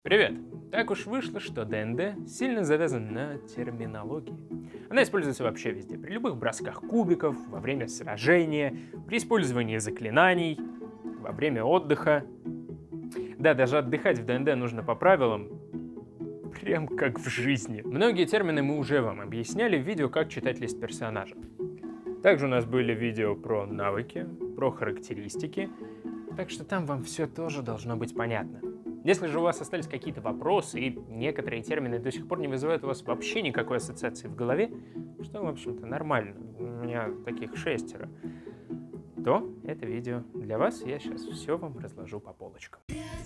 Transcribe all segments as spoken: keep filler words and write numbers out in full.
Привет! Так уж вышло, что дэ эн дэ сильно завязан на терминологии. Она используется вообще везде, при любых бросках кубиков, во время сражения, при использовании заклинаний, во время отдыха. Да, даже отдыхать в дэ эн дэ нужно по правилам, прям как в жизни. Многие термины мы уже вам объясняли в видео «Как читать лист персонажа». Также у нас были видео про навыки, про характеристики, так что там вам все тоже должно быть понятно. Если же у вас остались какие-то вопросы и некоторые термины до сих пор не вызывают у вас вообще никакой ассоциации в голове, что, в общем-то, нормально, у меня таких шестеро, то это видео для вас, я сейчас все вам разложу по полочкам.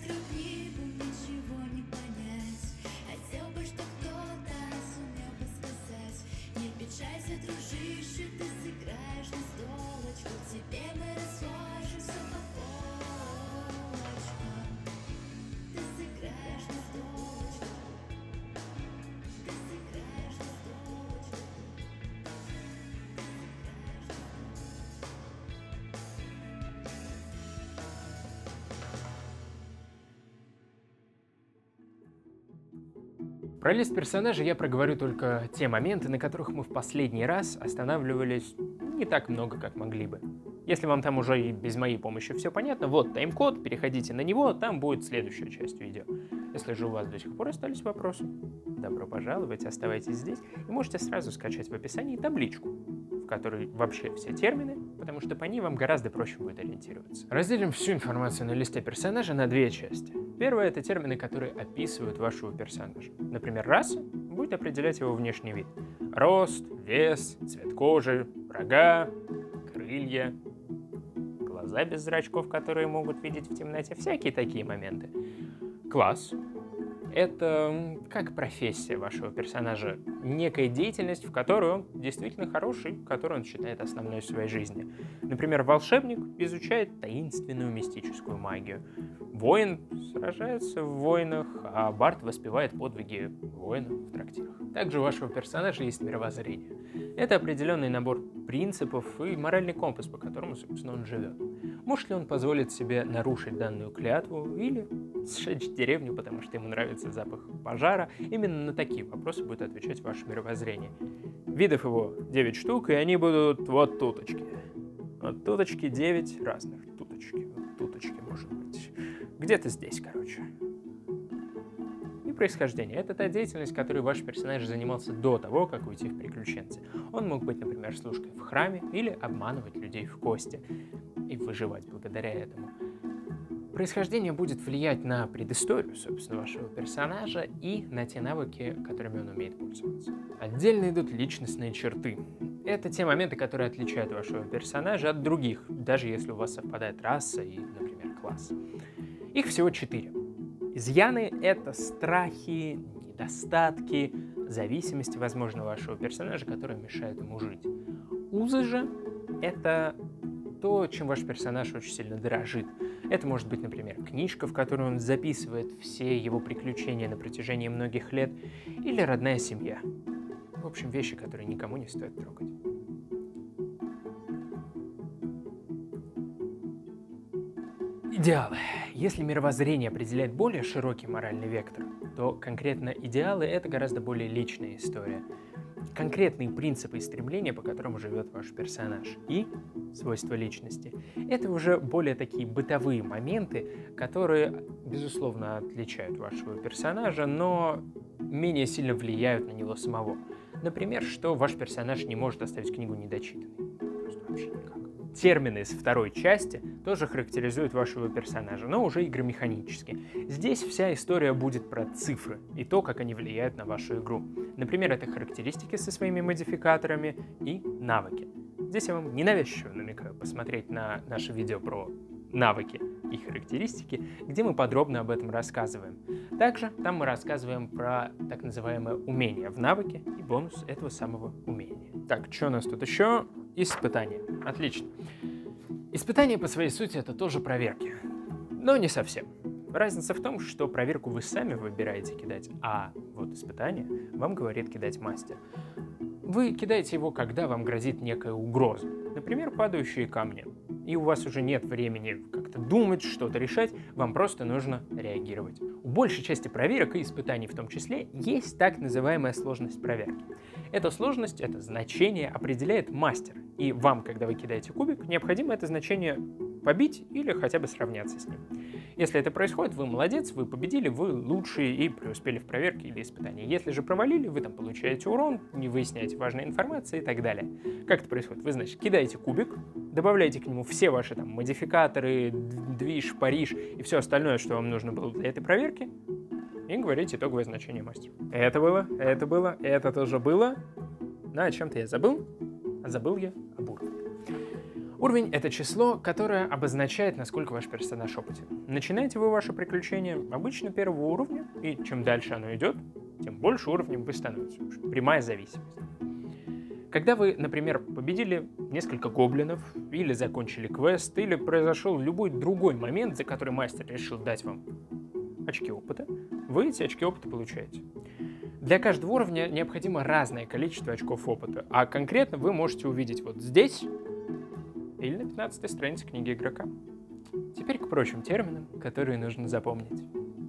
Про лист персонажа я проговорю только те моменты, на которых мы в последний раз останавливались не так много, как могли бы. Если вам там уже и без моей помощи все понятно, вот тайм-код, переходите на него, там будет следующая часть видео. Если же у вас до сих пор остались вопросы, добро пожаловать, оставайтесь здесь и можете сразу скачать в описании табличку, в которой вообще все термины, потому что по ней вам гораздо проще будет ориентироваться. Разделим всю информацию на листе персонажа на две части. Первое — это термины, которые описывают вашего персонажа. Например, раса будет определять его внешний вид. Рост, вес, цвет кожи, рога, крылья, глаза без зрачков, которые могут видеть в темноте, всякие такие моменты. Класс — это как профессия вашего персонажа, некая деятельность, в которой он действительно хороший, которую он считает основной в своей жизни. Например, волшебник изучает таинственную мистическую магию. Воин сражается в войнах, а бард воспевает подвиги воинов в трактирах. Также у вашего персонажа есть мировоззрение. Это определенный набор принципов и моральный компас, по которому, собственно, он живет. Может ли он позволить себе нарушить данную клятву или сжечь деревню, потому что ему нравится запах пожара? Именно на такие вопросы будет отвечать ваше мировоззрение. Видов его девять штук, и они будут вот туточки. Вот туточки девять разных. Туточки, вот туточки, может быть. Где-то здесь, короче. И происхождение. Это та деятельность, которой ваш персонаж занимался до того, как уйти в приключенцы. Он мог быть, например, служкой в храме или обманывать людей в кости и выживать благодаря этому. Происхождение будет влиять на предысторию, собственно, вашего персонажа и на те навыки, которыми он умеет пользоваться. Отдельно идут личностные черты. Это те моменты, которые отличают вашего персонажа от других, даже если у вас совпадает раса и, например, класс. Их всего четыре. Изъяны — это страхи, недостатки, зависимости, возможно, вашего персонажа, которые мешают ему жить. Узы же — это то, чем ваш персонаж очень сильно дорожит. Это может быть, например, книжка, в которой он записывает все его приключения на протяжении многих лет, или родная семья. В общем, вещи, которые никому не стоит трогать. Идеалы. Если мировоззрение определяет более широкий моральный вектор, то конкретно идеалы — это гораздо более личная история. Конкретные принципы и стремления, по которым живет ваш персонаж, и свойства личности. Это уже более такие бытовые моменты, которые, безусловно, отличают вашего персонажа, но менее сильно влияют на него самого. Например, что ваш персонаж не может оставить книгу недочитанной. Просто вообще никак. Термины из второй части тоже характеризуют вашего персонажа, но уже игромеханически. Здесь вся история будет про цифры и то, как они влияют на вашу игру. Например, это характеристики со своими модификаторами и навыки. Здесь я вам ненавязчиво намекаю посмотреть на наше видео про навыки и характеристики, где мы подробно об этом рассказываем. Также там мы рассказываем про так называемое умение в навыке и бонус этого самого умения. Так, что у нас тут еще? Испытания. Отлично. Испытания по своей сути это тоже проверки, но не совсем. Разница в том, что проверку вы сами выбираете кидать, а вот испытание вам говорит кидать мастер. Вы кидаете его, когда вам грозит некая угроза, например, падающие камни. и у вас уже нет времени как-то думать, что-то решать, вам просто нужно реагировать. У большей части проверок и испытаний в том числе есть так называемая сложность проверки. Эта сложность, это значение определяет мастер, и вам, когда вы кидаете кубик, необходимо это значение побить или хотя бы сравняться с ним. Если это происходит, вы молодец, вы победили, вы лучшие и преуспели в проверке или испытании. Если же провалили, вы там получаете урон, не выясняете важной информации и так далее. Как это происходит? Вы, значит, кидаете кубик, добавляете к нему все ваши там модификаторы, движ, Париж и все остальное, что вам нужно было для этой проверки, и говорите итоговое значение мастеру. Это было, это было, это тоже было. Но о чем-то я забыл, а забыл я об уровне. Уровень — это число, которое обозначает, насколько ваш персонаж опытен. Начинаете вы ваше приключение обычно первого уровня, и чем дальше оно идет, тем больше уровнем вы становитесь. Прямая зависимость. Когда вы, например, победили несколько гоблинов, или закончили квест, или произошел любой другой момент, за который мастер решил дать вам очки опыта, вы эти очки опыта получаете. Для каждого уровня необходимо разное количество очков опыта, а конкретно вы можете увидеть вот здесь или на пятнадцатой странице книги игрока. Теперь к прочим терминам, которые нужно запомнить.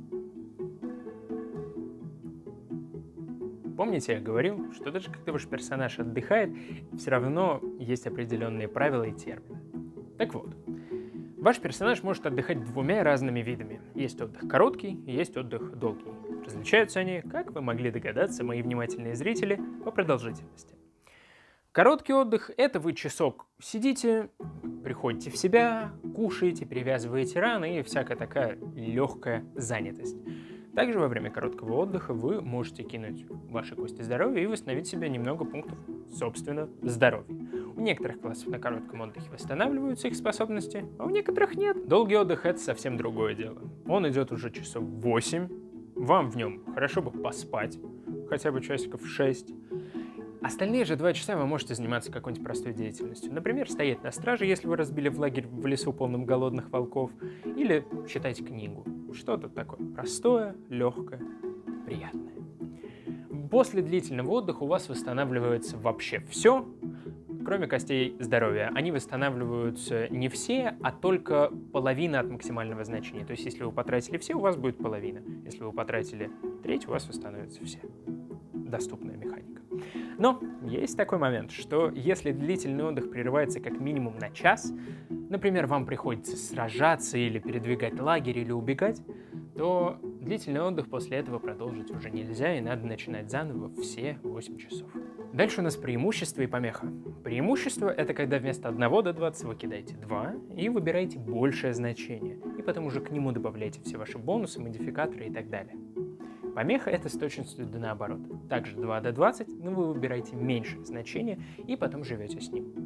Помните, я говорил, что даже когда ваш персонаж отдыхает, все равно есть определенные правила и термины. Так вот, ваш персонаж может отдыхать двумя разными видами. Есть отдых короткий и есть отдых долгий. Различаются они, как вы могли догадаться, мои внимательные зрители, по продолжительности. Короткий отдых – это вы часок сидите, приходите в себя, кушаете, перевязываете раны и всякая такая легкая занятость. Также во время короткого отдыха вы можете кинуть ваши кости здоровья и восстановить себе немного пунктов, собственно, здоровья. У некоторых классов на коротком отдыхе восстанавливаются их способности, а у некоторых нет. Долгий отдых – это совсем другое дело. Он идет уже часов восемь, вам в нем хорошо бы поспать, хотя бы часиков шесть. Остальные же два часа вы можете заниматься какой-нибудь простой деятельностью. Например, стоять на страже, если вы разбили в лагерь в лесу полном голодных волков, или читать книгу. Что-то такое простое, легкое, приятное. После длительного отдыха у вас восстанавливается вообще все, кроме костей здоровья. Они восстанавливаются не все, а только половина от максимального значения. То есть, если вы потратили все, у вас будет половина. Если вы потратили треть, у вас восстановятся все. Доступная механика. Но есть такой момент, что если длительный отдых прерывается как минимум на час, например, вам приходится сражаться или передвигать лагерь или убегать, то длительный отдых после этого продолжить уже нельзя, и надо начинать заново все восемь часов. Дальше у нас преимущество и помеха. Преимущество — это когда вместо одного до двадцати вы кидаете два и выбираете большее значение, и потом уже к нему добавляете все ваши бонусы, модификаторы и так далее. Помеха — это с точностью да наоборот. Также два до двадцати, но вы выбираете меньшее значение и потом живете с ним.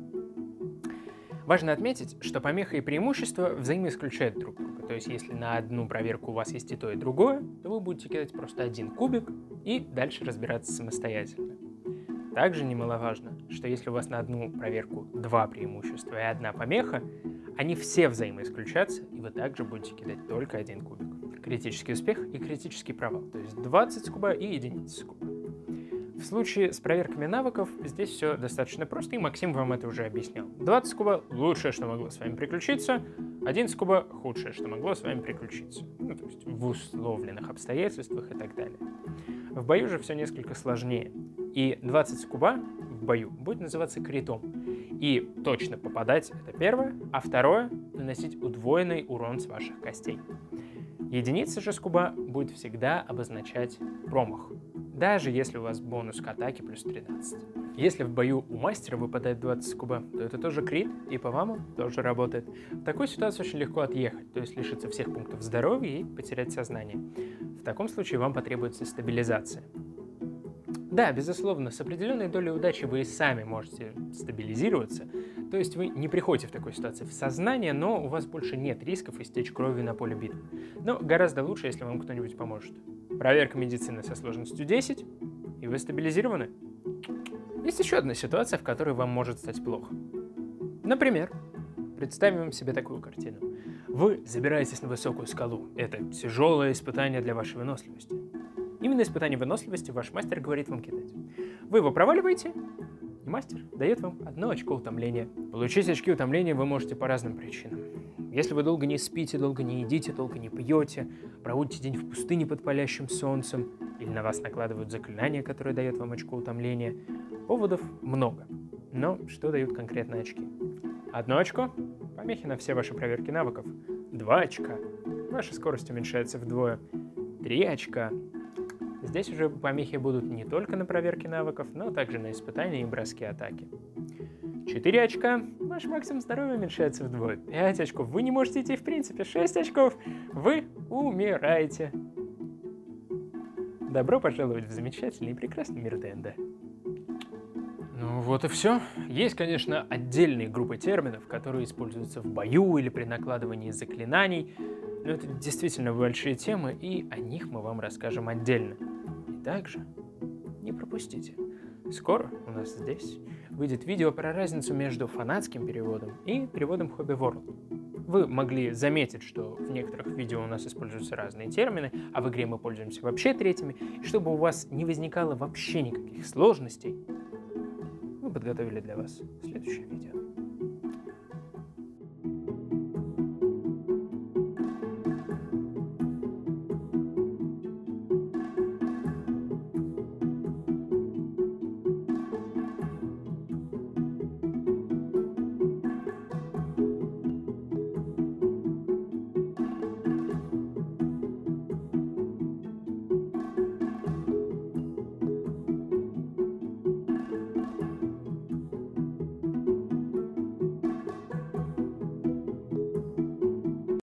Важно отметить, что помеха и преимущество взаимоисключают друг друга. То есть, если на одну проверку у вас есть и то, и другое, то вы будете кидать просто один кубик и дальше разбираться самостоятельно. Также немаловажно, что если у вас на одну проверку два преимущества и одна помеха, они все взаимоисключатся, и вы также будете кидать только один кубик. Критический успех и критический провал, то есть двадцать с куба и единица с куба. В случае с проверками навыков здесь все достаточно просто, и Максим вам это уже объяснял. двадцать с куба – лучшее, что могло с вами приключиться, один с куба – худшее, что могло с вами приключиться. Ну, то есть в условленных обстоятельствах и так далее. В бою же все несколько сложнее, и двадцать с куба в бою будет называться критом. И точно попадать – это первое, а второе – наносить удвоенный урон с ваших костей. Единица же с куба будет всегда обозначать промах, даже если у вас бонус к атаке плюс тринадцать. Если в бою у мастера выпадает двадцать с куба, то это тоже крит, и по вам он тоже работает. В такой ситуации очень легко отъехать, то есть лишиться всех пунктов здоровья и потерять сознание. В таком случае вам потребуется стабилизация. Да, безусловно, с определенной долей удачи вы и сами можете стабилизироваться, то есть вы не приходите в такой ситуации в сознание, но у вас больше нет рисков истечь кровью на поле битвы. Но гораздо лучше, если вам кто-нибудь поможет. Проверка медицины со сложностью десять, и вы стабилизированы. Есть еще одна ситуация, в которой вам может стать плохо. Например, представим себе такую картину. Вы забираетесь на высокую скалу. Это тяжелое испытание для вашей выносливости. Именно испытание выносливости ваш мастер говорит вам кидать. Вы его проваливаете, и мастер дает вам одно очко утомления. Получить очки утомления вы можете по разным причинам. Если вы долго не спите, долго не едите, долго не пьете, проводите день в пустыне под палящим солнцем, или на вас накладывают заклинание, которое дает вам очко утомления, поводов много. Но что дают конкретно очки? Одно очко – помехи на все ваши проверки навыков. Два очка – ваша скорость уменьшается вдвое. Три очка – здесь уже помехи будут не только на проверке навыков, но также на испытания и броски атаки. Четыре очка – ваш максимум здоровья уменьшается вдвое. Пять очков – вы не можете идти в принципе. Шесть очков – вы умираете. Добро пожаловать в замечательный и прекрасный мир ДНД. Ну вот и все. Есть, конечно, отдельные группы терминов, которые используются в бою или при накладывании заклинаний, но это действительно большие темы, и о них мы вам расскажем отдельно. И также не пропустите. Скоро у нас здесь выйдет видео про разницу между фанатским переводом и переводом Hobby World. Вы могли заметить, что в некоторых видео у нас используются разные термины, а в игре мы пользуемся вообще третьими, и чтобы у вас не возникало вообще никаких сложностей, мы подготовили для вас следующее видео.